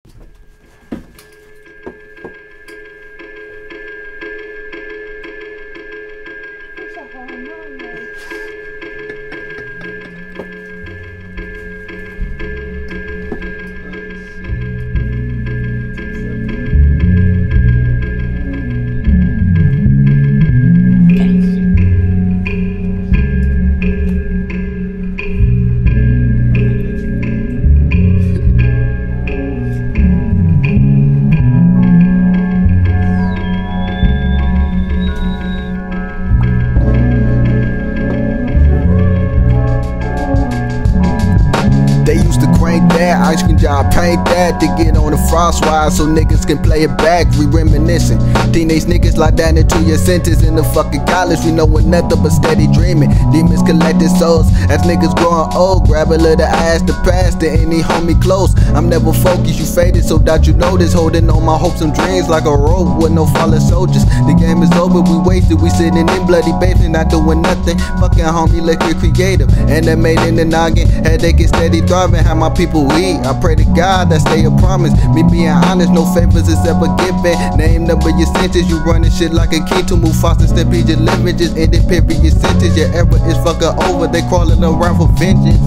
They used to crank that, ice cream job, paint that to get on the frost wire so niggas can play it back. We reminiscing. Teenage niggas locked down into your sentence in the fucking college. We know what nothing but steady dreaming. Demons collecting souls as niggas growing old. Grab a little ass to pass to any homie close. I'm never focused, you faded, so that you know this. Holding on my hopes and dreams like a rope with no fallen soldiers. The game is over, we wasted. We sitting in bloody basement, not doing nothing. Fucking homie, look you're creative. And that made in the noggin, headache is steady thriving. How my people eat, I pray to God that stay a promise. Me being honest, no favors is ever given. Name, number, your sentence. You running shit like a key to move faster, step your limit. Just end it, period sentence. Your era is fucking over. They crawling around for vengeance.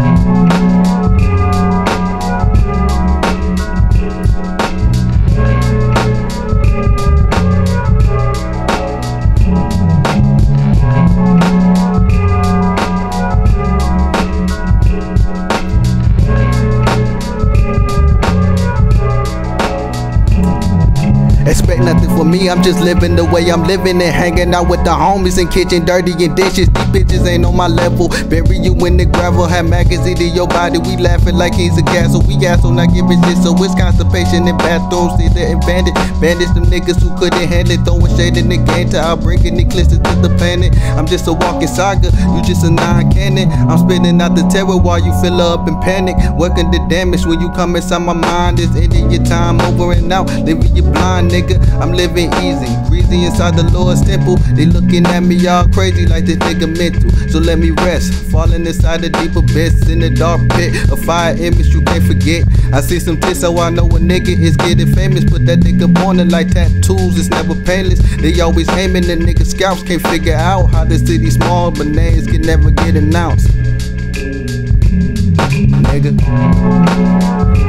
Expect nothing from me, I'm just living the way I'm living and hanging out with the homies in kitchen, dirty and dishes. These bitches ain't on my level. Bury you in the gravel, have magazine in your body. We laughing like he's a castle. We asshole, not giving shit, so it's constipation in bathrooms. See the bandit, bandits them niggas who couldn't handle it, throwing shade in the game till I bring an eclipse to the planet. I'm just a walking saga, you just a non-canon. I'm spitting out the terror while you fill up in panic. Working the damage when you come inside my mind. It's ending your time over and out, leaving you blind, nigga. I'm living easy, greasy inside the Lord's temple. They looking at me all crazy like this nigga mental. So let me rest, falling inside the deep abyss, in the dark pit, a fire image you can't forget. I see some tits, so I know a nigga is getting famous. Put that nigga on it like tattoos, it's never painless. They always aiming, the nigga scouts can't figure out how the city small, but names can never get announced. Nigga.